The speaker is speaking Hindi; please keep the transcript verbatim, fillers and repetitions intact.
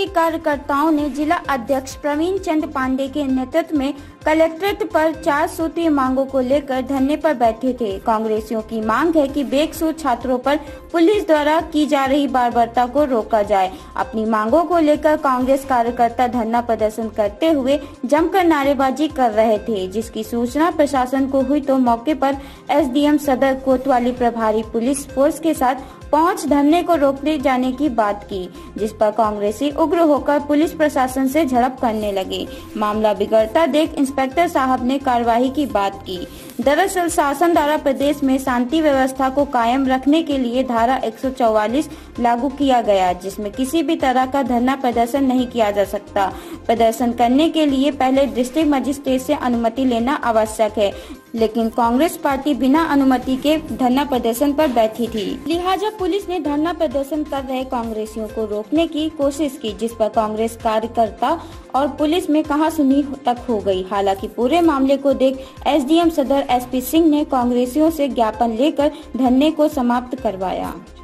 कार्यकर्ताओं ने जिला अध्यक्ष प्रवीण चंद पांडे के नेतृत्व में कलेक्ट्रेट पर चार सूत्रीय मांगों को लेकर धरने पर बैठे थे। कांग्रेसियों की मांग है कि बेकसूर छात्रों पर पुलिस द्वारा की जा रही बर्बरता को रोका जाए। अपनी मांगों को लेकर कांग्रेस कार्यकर्ता धरना प्रदर्शन करते हुए जमकर नारेबाजी कर रहे थे, जिसकी सूचना प्रशासन को हुई तो मौके पर एसडीएम सदर कोतवाली प्रभारी पुलिस फोर्स के साथ पहुंच धरने को रोकने जाने की बात की, जिस पर कांग्रेसी उग्र होकर पुलिस प्रशासन से झड़प करने लगे। मामला बिगड़ता देख इंस्पेक्टर साहब ने कार्रवाई की बात की। दरअसल शासन द्वारा प्रदेश में शांति व्यवस्था को कायम रखने के लिए धारा एक सौ चौवालीस लागू किया गया, जिसमें किसी भी तरह का धरना प्रदर्शन नहीं किया जा सकता। प्रदर्शन करने के लिए पहले डिस्ट्रिक्ट मजिस्ट्रेट से अनुमति लेना आवश्यक है, लेकिन कांग्रेस पार्टी बिना अनुमति के धरना प्रदर्शन पर बैठी थी। लिहाजा पुलिस ने धरना प्रदर्शन कर रहे कांग्रेसियों को रोकने की कोशिश की, जिस पर कांग्रेस कार्यकर्ता और पुलिस में कहासुनी तक हो गई। हालांकि पूरे मामले को देख एसडीएम सदर एसपी सिंह ने कांग्रेसियों से ज्ञापन लेकर धरने को समाप्त करवाया।